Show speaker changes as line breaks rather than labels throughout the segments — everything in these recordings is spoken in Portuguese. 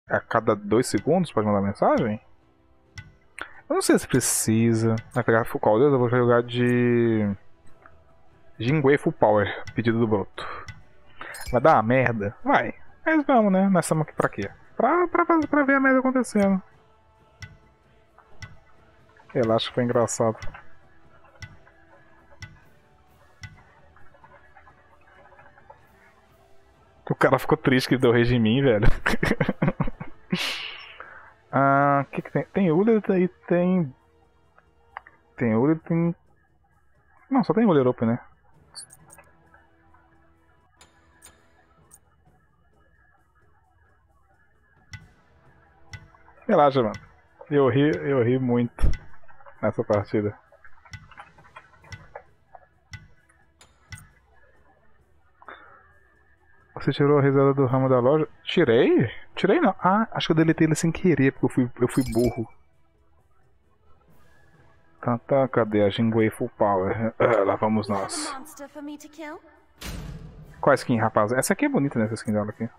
A cada 2 segundos pode mandar mensagem? Eu não sei se precisa. Vai pegar full power, eu vou jogar de Jinguei Full Power, pedido do Broto. Vai dar uma merda? Vai. Mas vamos, né? Nós estamos aqui pra quê? Pra ver a merda acontecendo. Relaxa que foi engraçado. O cara ficou triste que deu rage em mim, velho. O que tem? Tem Uller e tem... Tem Uller e tem... Não, só tem Uller Open, né? Relaxa, mano. Eu ri muito nessa partida. Você tirou a risada do ramo da loja? Tirei? Tirei não. Ah, acho que eu deletei ele sem querer, porque eu fui burro. Tá, cadê a Jinguei Full Power? Lá vamos nós. Qual a skin, rapaz? Essa aqui é bonita, né? Essa skin dela aqui.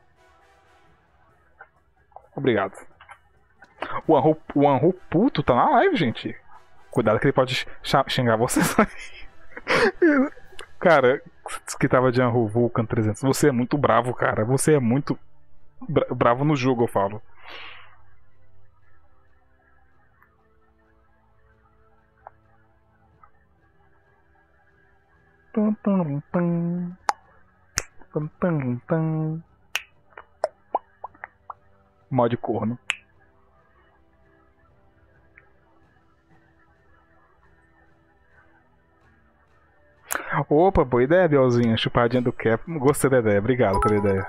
Obrigado. O Anru puto tá na live, gente. Cuidado que ele pode xingar vocês aí. Cara, que tava de Anru Vulcan 300. Você é muito bravo, cara. Você é muito bravo no jogo, eu falo. Mod corno. Opa, boa ideia, Bielzinha. Chupadinha do Cap. Gostei da ideia, obrigado pela ideia.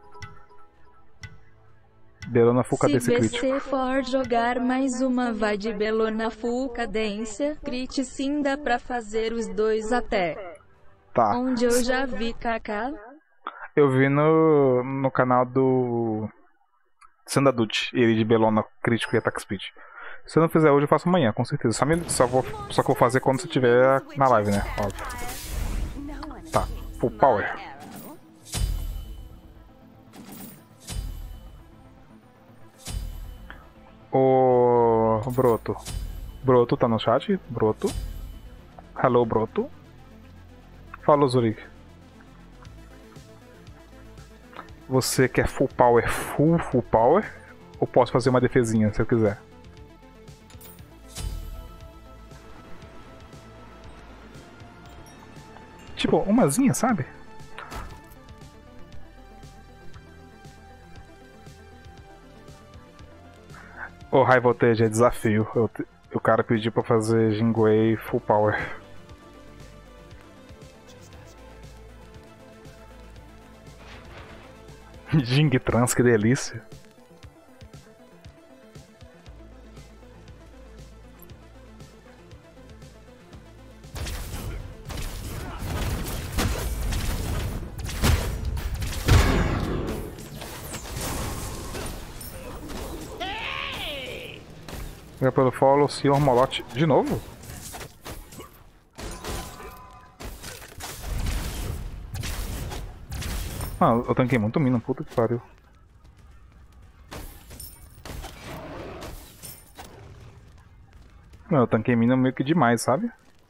Belona Full Cadência Crítico.
Se você for jogar mais uma, vai de Belona Full Cadência Crit, sim, dá pra fazer os dois até.
Tá.
Onde eu já vi Kaká.
Eu vi no canal do Sandadut, ele de Belona Crítico e Attack Speed. Se eu não fizer hoje, eu faço amanhã, com certeza. Só que eu vou fazer quando você estiver na live, né? Óbvio. Tá, Full Power. Ô Broto. Broto tá no chat? Broto. Hello, Broto. Fala, Zurich. Você quer Full Power, Full Power? Ou posso fazer uma defesinha se eu quiser? Tipo, umazinha, sabe? O High Voltage é desafio. O cara pediu pra fazer Jinguei Full Power. Jing Trans, que delícia. Obrigado pelo follow, Sr. Molote. De novo? Ah, eu tanquei muito mina, puta que pariu. Não, eu tanquei mina meio que demais, sabe?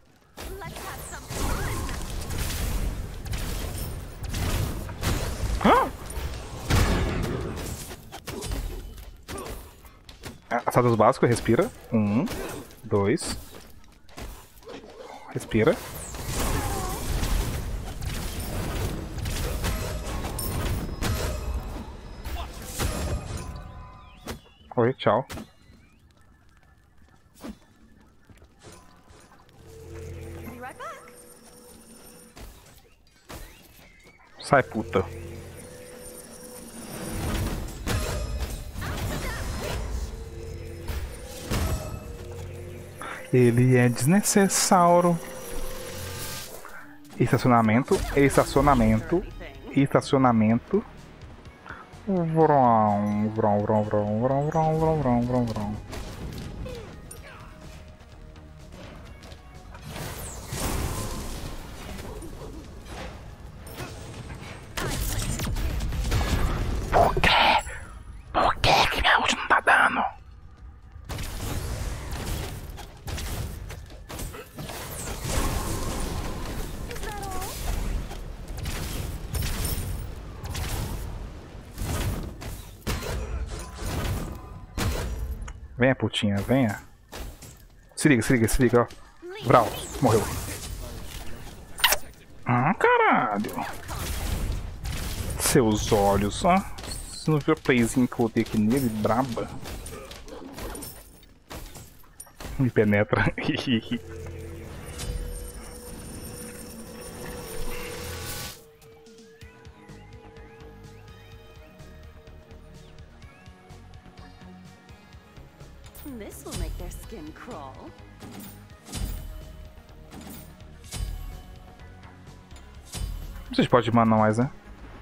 Assados básicos, respira. 1, 2. Respira. Oi, tchau. Sai, puta. Ele é desnecessário. Estacionamento, estacionamento, estacionamento. Vrom, vrom, vrom, vrom, vrom, vrom, vrom, vrom, vrom, vrom. Por quê? Por que que meu Venha, putinha, venha. Se liga, se liga, se liga, ó. Vral, morreu. Ah, caralho. Seus olhos, ó. Você não viu a playzinha que eu botei aqui nele? Braba. Me penetra.
This will make their skin crawl.
Vocês podem mandar mais, né?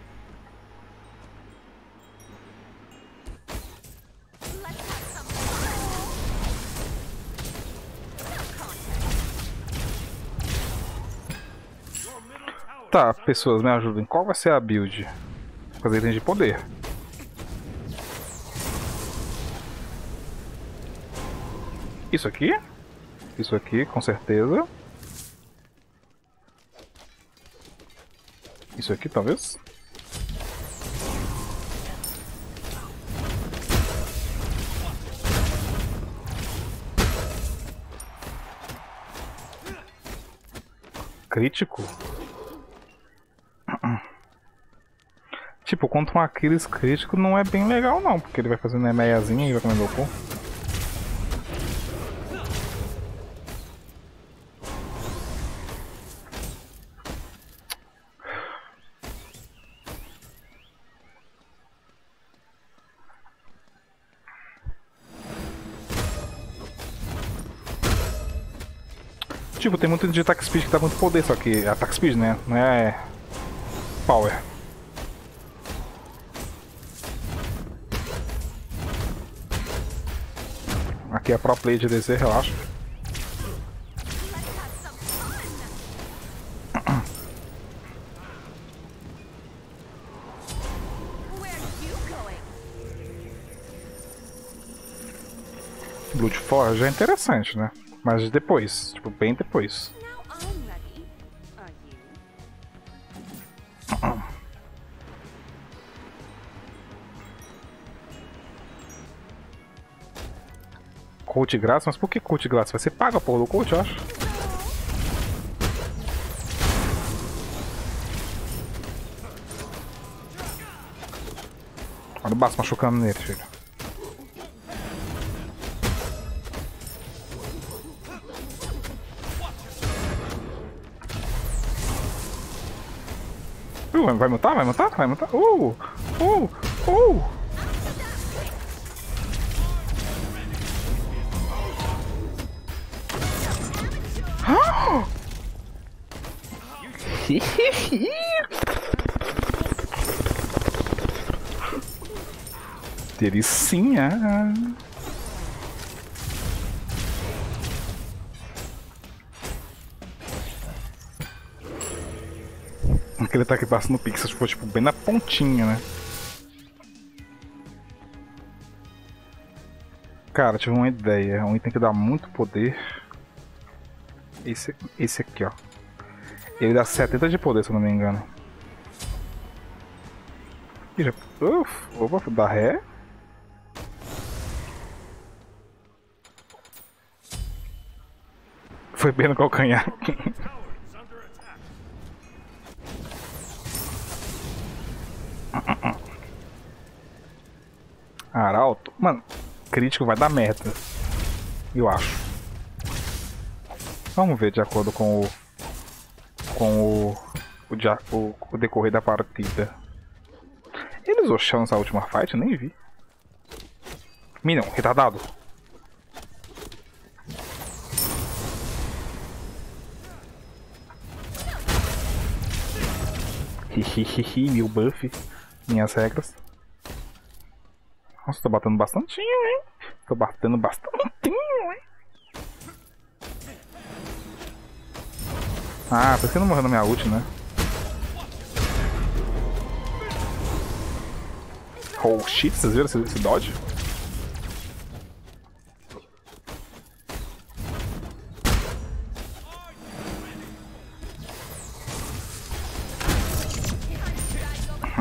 Tá, pessoas, me ajudem. Qual vai ser a build? Fazer itens de poder. Isso aqui? Isso aqui, com certeza. Isso aqui, talvez? Crítico? Tipo, contra um Aquiles crítico não é bem legal não, porque ele vai fazendo meiazinha e vai comendo o cu. Tipo, tem muito de attack speed que dá muito poder, só que attack speed, né? Não é power. Aqui é a pro play de DC, relaxa. Blood Forge é interessante, né? Mas depois, tipo, bem depois.
Now I'm ready. Are you?
Coach grátis? Mas por que coach grátis? Vai ser paga a porra do coach, eu acho. Olha o baço machucando nele, filho. Vai matar? Vai matar? Vai matar? Delicinha. Aquele ataque passa no pixel, ficou tipo bem na pontinha, né? Cara, tive uma ideia. Um item que dá muito poder. Esse aqui, ó. Ele dá 70 de poder, se eu não me engano. E já... Opa, dá ré. Foi bem no calcanhar. Arauto? Mano, crítico vai dar merda. Eu acho. Vamos ver de acordo com o decorrer da partida. Eles usou chão nessa última fight? Eu nem vi. Minion, retardado. Hihihihi, meu buff. Minhas regras. Nossa, tô batendo bastantinho, hein? Tô batendo bastantinho, hein? Ah, por que não morreu na minha ult, né? Oh shit, vocês viram esse dodge?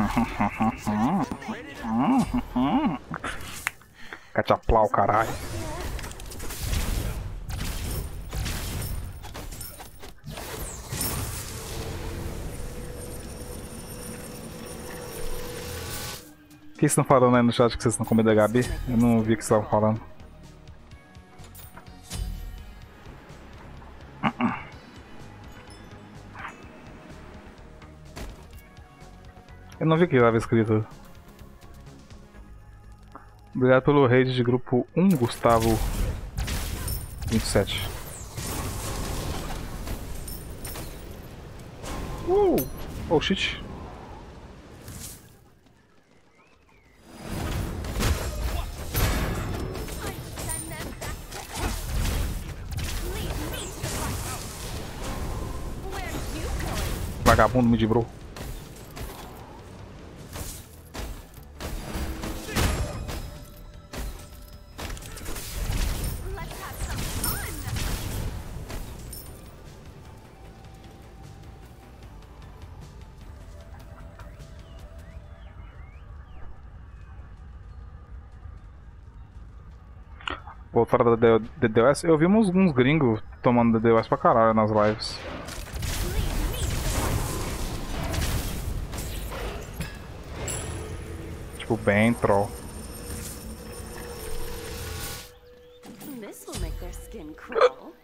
Cachaplau, caralho. O que vocês estão falando aí no chat que vocês estão com medo da Gabi? Eu não vi o que vocês estavam falando. Eu não vi o que estava escrito. Obrigado pelo raid de grupo 1, Gustavo 27. Oh shit. Vagabundo me dibrou. Voltar da DDoS, eu vi uns gringos tomando DDoS pra caralho nas lives. Tipo, bem troll.
This will make their skin crawl.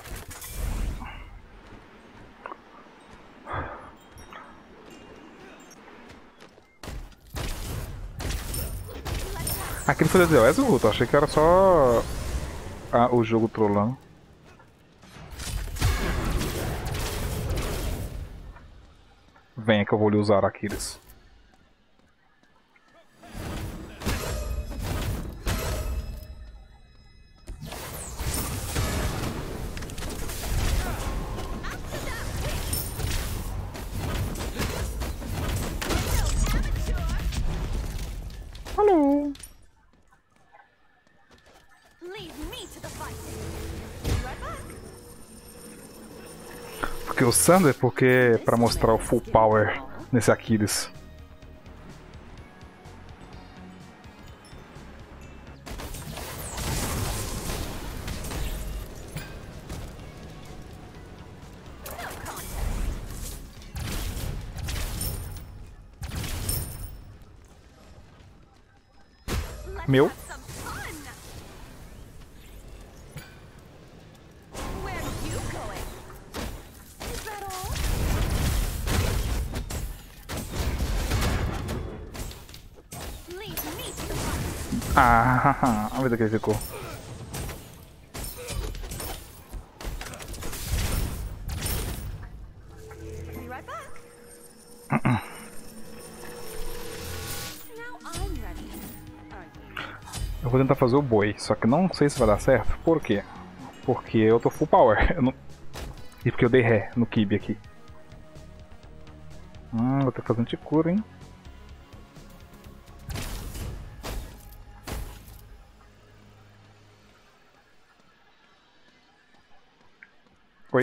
Aquele foi DDoS, Guto? Achei que era só o jogo trollando. Venha que eu vou lhe usar, Aquiles. Alô? Porque o Sander, porque pra mostrar o full power nesse Aquiles. Meu. Ah, a vida que ele ficou. Eu vou tentar fazer o boi, só que não sei se vai dar certo. Por quê? Porque eu tô full power. Eu não... E porque eu dei ré no kibe aqui. Vou ter que fazer anticura, hein? Oi.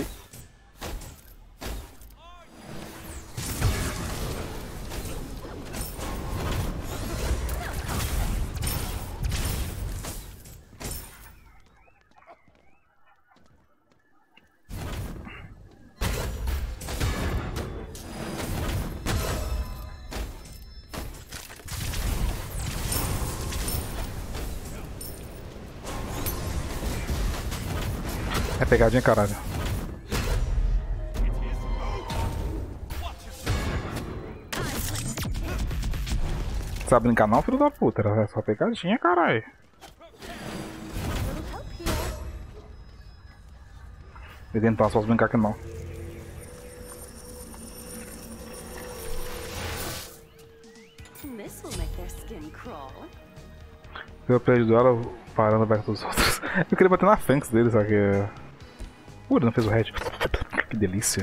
É pegadinha, caralho. Sabe brincar não, filho da puta? Era só pegadinha, caralho. Vou tentar só brincar que não. Eu perdi ela parando perto dos outros. Eu queria bater na Fanks dele, só que... não fez o head. Que delícia.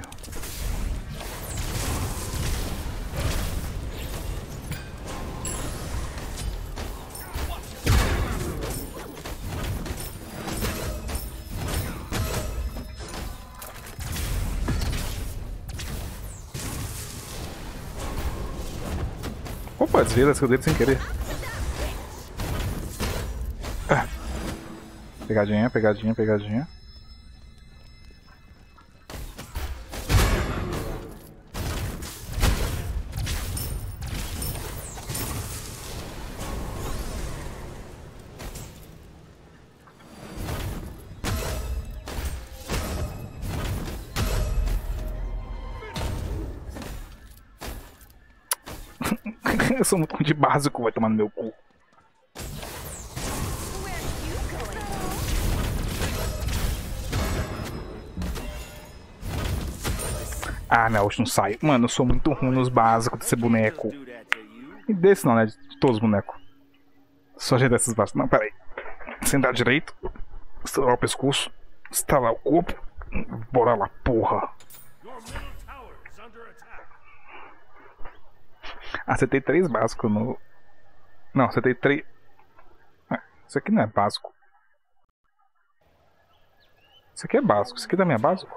Opa, desviei da skill dele sem querer. Pegadinha, pegadinha, pegadinha. Eu sou muito ruim de básico, vai tomar no meu cu. Ah, minha ult não sai. Mano, eu sou muito ruim nos básicos desse boneco. E desse não, né? De todos os bonecos. Só ajeitar esses básicos. Não, pera aí. Sentar direito. Estalar o pescoço. Estalar o corpo. Bora lá, porra. Acertei 3 básicos no... Não, acertei 3... Ah, isso aqui não é básico. Isso aqui é básico. Isso aqui também é básico.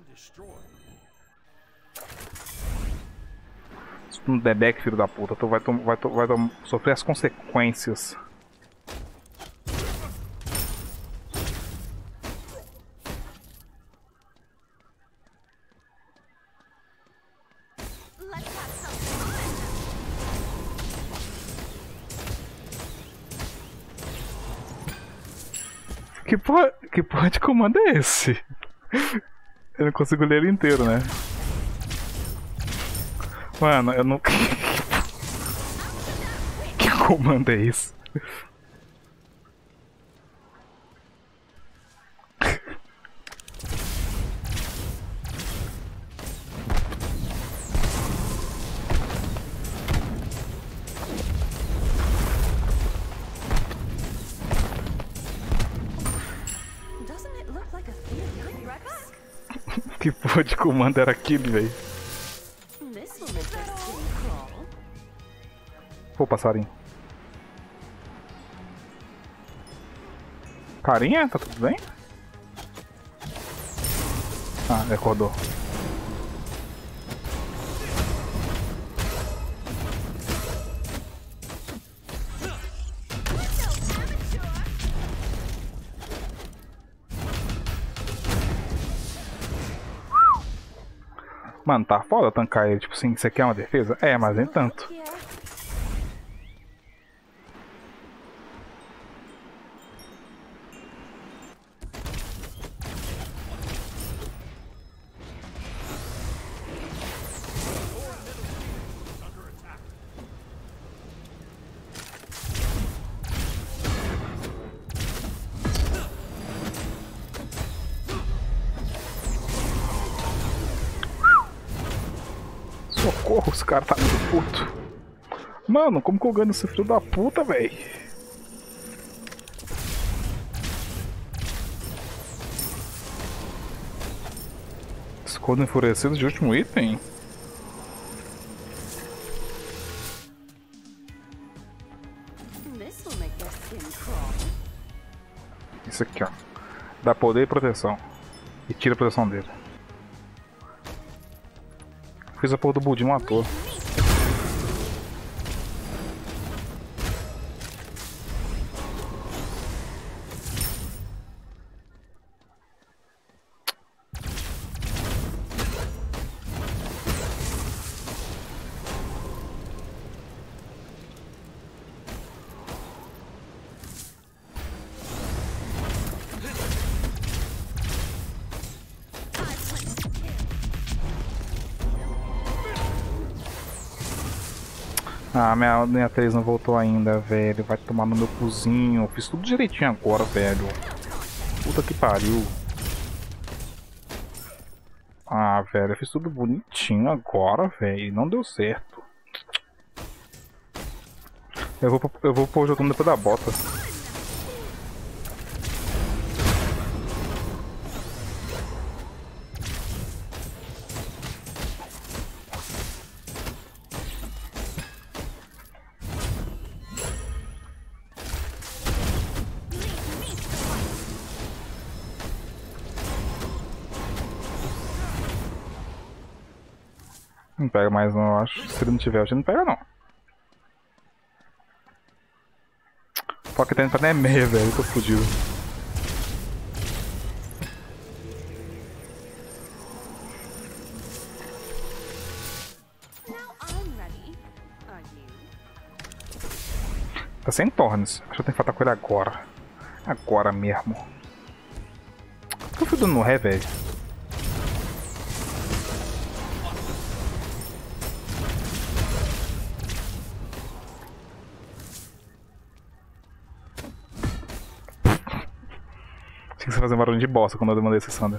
Se tu não der back, filho da puta, tu vai sofrer as consequências. Que porra de comando é esse? Eu não consigo ler ele inteiro, né? Mano, eu não... Que comando é esse? Que porra de comando era aquele, velho? Pô, passarinho. Carinha, tá tudo bem? Ah, ele acordou. Mano, tá foda tancar ele. Tipo assim, você quer uma defesa? É, mas nem tanto. Socorro, os caras tá muito puto. Mano, como que eu ganho esse filho da puta, véi? Escudo enfurecido de último item? Isso aqui, ó. Dá poder e proteção. E tira a proteção dele. Fiz a porra do Budinho à toa. Ah, minha 3 não voltou ainda, velho. Vai tomar no meu cozinho. Fiz tudo direitinho agora, velho. Puta que pariu. Ah, velho, eu fiz tudo bonitinho agora, velho. Não deu certo. Eu vou pôr o jogando depois da bota. Não pega mais não, eu acho. Se ele não tiver, a gente não pega não. Pocket Time tá nem meia, velho. Eu tô fudido. Tá sem Tornes. Acho que eu tenho que falar com ele agora. Agora mesmo. Tô fudendo no ré, velho. Tinha que fazer um barulho de bosta quando eu demandei esse Sander.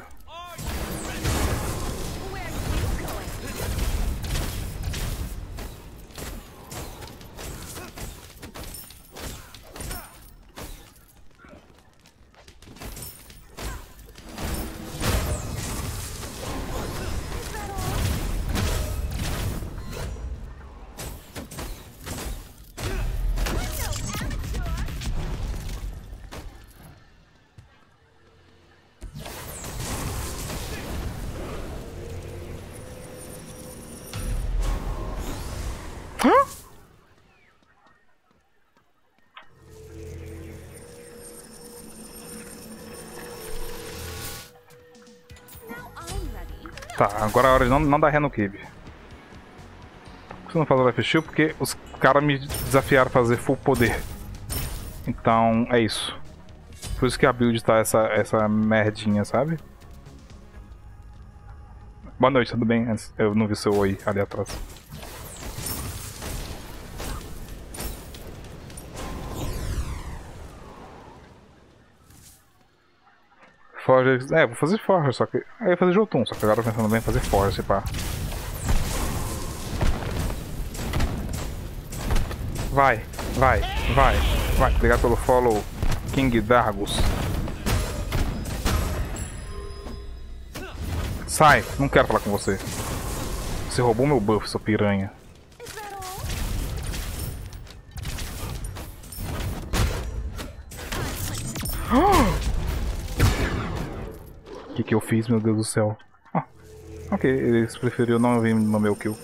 Tá, agora é a hora de não dar ré no Kibe. Por que você não faz o Life Steal? Porque os caras me desafiaram a fazer full poder. Então, é isso. Por isso que a build tá essa merdinha, sabe? Boa noite, tudo bem? Eu não vi seu oi ali atrás. Forge, vou fazer Forge, só que... Eu ia fazer Jotun, só que agora eu tô pensando bem em fazer Forge, pá. Vai. Obrigado pelo follow, King Dargus. Sai, não quero falar com você. Você roubou meu buff, sua piranha. O que eu fiz, meu Deus do céu? Ah, ok, eles preferiram não vir no meu kill.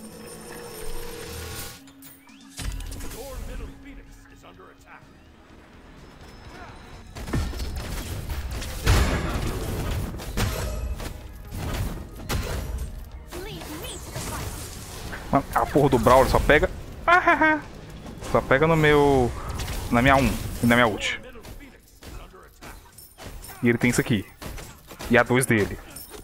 Mano, a porra do Brawler só pega... Só pega no meu... Na minha 1 e na minha ult. E ele tem isso aqui. E a 2 dele.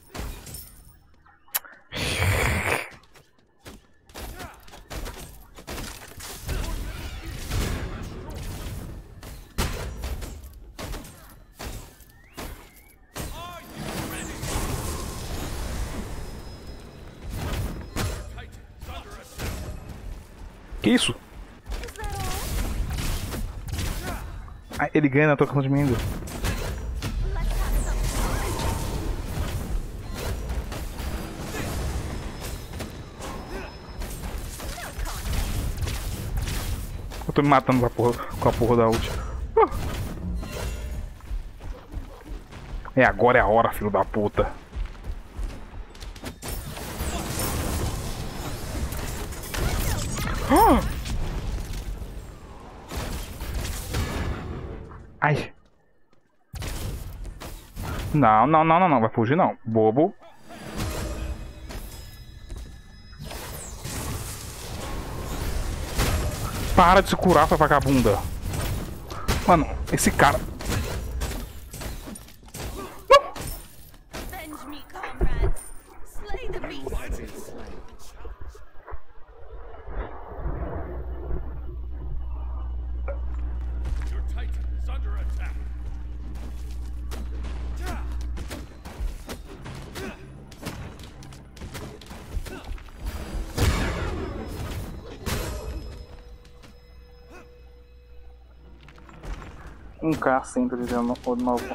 Que isso? Ah, ele ganha na trocação de mim ainda. Eu tô me matando com a porra da ult. É, agora é a hora, filho da puta. Ai. Não, vai fugir não, bobo. Para de se curar, sua vagabunda. Mano, esse cara... Não! Um K sempre de novo.